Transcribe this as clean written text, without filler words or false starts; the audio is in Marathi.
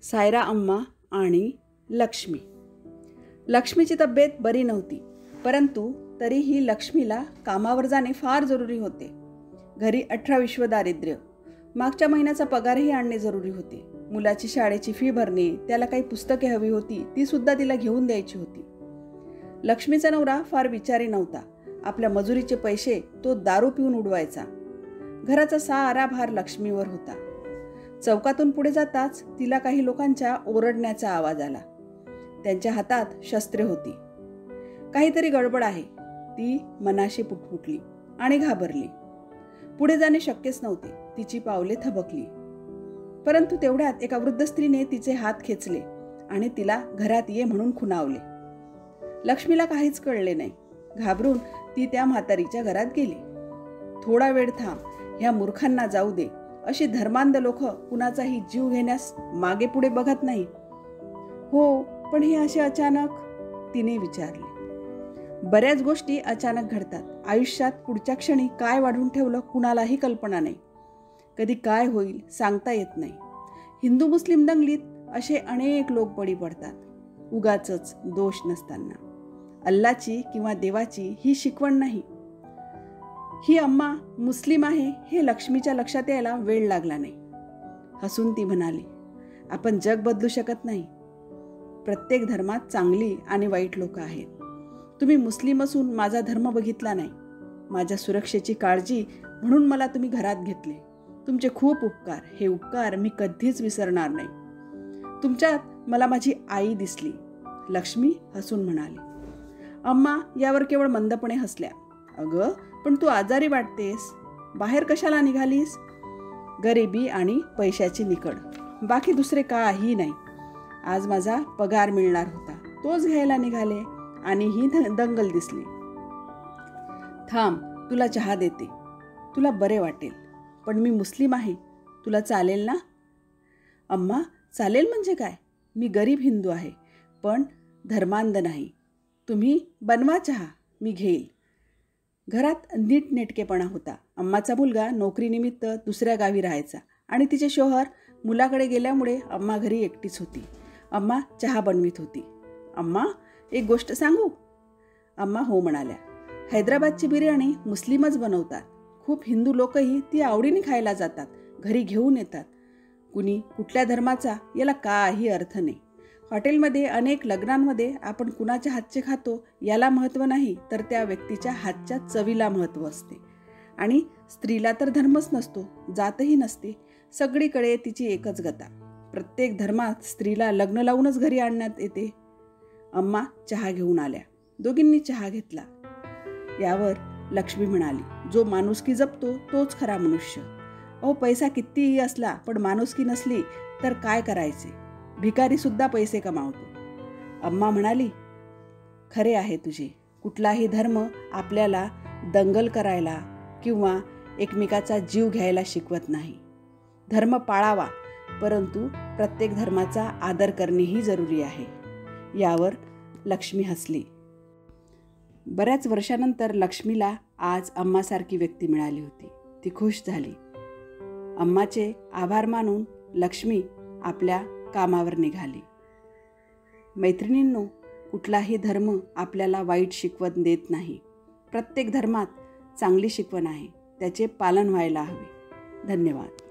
सायरा अम्मा आणि लक्ष्मी. लक्ष्मीची तब्येत बरी नव्हती, परंतु तरीही लक्ष्मीला कामावर जाणे फार जरुरी होते. घरी 18 विश्व दारिद्र्य, मागच्या महिन्याचा पगारही आणणे जरुरी होते. मुलाची शाळेची फी भरणे, त्याला काही पुस्तके हवी होती, ती सुद्धा तिला घेऊन द्यायची होती. लक्ष्मीचा नवरा फार विचारी नव्हता. आपल्या मजुरीचे पैसे तो दारू पिऊन उडवायचा. घराचा सारा भार लक्ष्मीवर होता. चौकातून पुढे जाताच तिला काही लोकांच्या ओरडण्याचा आवाज आला. त्यांच्या हातात शस्त्रे होती. काहीतरी गडबड आहे, ती मनाशी पुटपुटली आणि घाबरली. पुढे जाणे शक्यच नव्हते. तिची पावले थबकली. परंतु तेवढ्यात एका वृद्ध स्त्रीने तिचे हात खेचले आणि तिला घरात ये म्हणून खुणावले. लक्ष्मीला काहीच कळले नाही. घाबरून ती त्या म्हातारीच्या घरात गेली. थोडा वेळ थांब, ह्या मूर्खांना जाऊ दे, अशी धर्मांध लोक कुणाचाही जीव घेण्यास मागे पुढे बघत नाही. हो, पण हे असे अचानक, तिने विचारले. बऱ्याच गोष्टी अचानक घडतात. आयुष्यात पुढच्या क्षणी काय वाढून ठेवलं कुणालाही कल्पना नाही. कधी काय होईल सांगता येत नाही. हिंदू मुस्लिम दंगलीत असे अनेक लोक बळी पडतात, उगाचच दोष नसताना. अल्लाची किंवा देवाची ही शिकवण नाही. ही अम्मा मुस्लिम आहे हे लक्ष्मीच्या लक्षात यायला वेळ लागला नाही. हसून ती म्हणाली, आपण जग बदलू शकत नाही. प्रत्येक धर्मात चांगली आणि वाईट लोक आहेत. तुम्ही मुस्लिम असून माझा धर्म बघितला नाही. माझ्या सुरक्षेची काळजी म्हणून मला तुम्ही घरात घेतले. तुमचे खूप उपकार. हे उपकार मी कधीच विसरणार नाही. तुमच्यात मला माझी आई दिसली. लक्ष्मी हसून म्हणाली. अम्मा यावर केवळ मंदपणे हसल्या. अगं, पण तू आजारी वाटतेस. बाहेर कशाला निघालीस? गरिबी आणि पैशाची निकड, बाकी दुसरे काही नाही. आज माझा पगार मिळणार होता, तोच घ्यायला निघाले आणि ही दंगल दिसली. थांब, तुला चहा देते, तुला बरे वाटेल. पण मी मुस्लिम आहे, तुला चालेल ना? अम्मा, चालेल म्हणजे काय? मी गरीब हिंदू आहे, पण धर्मांध नाही. तुम्ही बनवा चहा, मी घेईल. घरात नीटनेटकेपणा होता. अम्माचा मुलगा नोकरीनिमित्त दुसऱ्या गावी राहायचा आणि तिचे शोहर मुलाकडे गेल्यामुळे अम्मा घरी एकटीच होती. अम्मा चहा बनवीत होती. अम्मा, एक गोष्ट सांगू? अम्मा हो म्हणाल्या. हैदराबादची बिर्याणी मुस्लिमच बनवतात. खूप हिंदू लोकही ती आवडीने खायला जातात, घरी घेऊन येतात. कुणी कुठल्या धर्माचा याला काही अर्थ नाही. हॉटेलमध्ये अनेक लग्नांमध्ये आपण कुणाच्या हातचे खातो याला महत्त्व नाही, तर त्या व्यक्तीच्या हातच्या चवीला महत्त्व असते. आणि स्त्रीला तर धर्मच नसतो, जातही नसते. सगळीकडे तिची एकच गता. प्रत्येक धर्मात स्त्रीला लग्न लावूनच घरी आणण्यात येते. अम्मा चहा घेऊन आल्या. दोघींनी चहा घेतला. यावर लक्ष्मी म्हणाली, जो माणुसकी जपतो तोच खरा मनुष्य. अहो, पैसा कितीही असला पण माणुसकी नसली तर काय करायचे? भिकारी सुद्धा पैसे कमावतो. अम्मा म्हणाली, खरे आहे तुझे. कुठलाही धर्म आपल्याला दंगल करायला किंवा एकमेकाचा जीव घ्यायला शिकवत नाही. धर्म पाळावा, परंतु प्रत्येक धर्माचा आदर करणेही जरुरी आहे. यावर लक्ष्मी हसली. बऱ्याच वर्षानंतर लक्ष्मीला आज अम्मासारखी व्यक्ती मिळाली होती. ती खुश झाली. अम्माचे आभार मानून लक्ष्मी आपल्या कामावर निघाली. मैत्रिणींनो, कुठलाही धर्म आपल्याला वाईट शिकवण देत नाही. प्रत्येक धर्मात चांगली शिकवण आहे, त्याचे पालन व्हायला हवे. धन्यवाद.